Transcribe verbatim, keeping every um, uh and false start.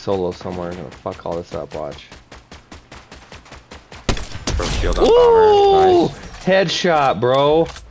solo somewhere. I'm gonna fuck all this up. Watch. From shield on Ooh! bomber. Nice. Headshot, bro.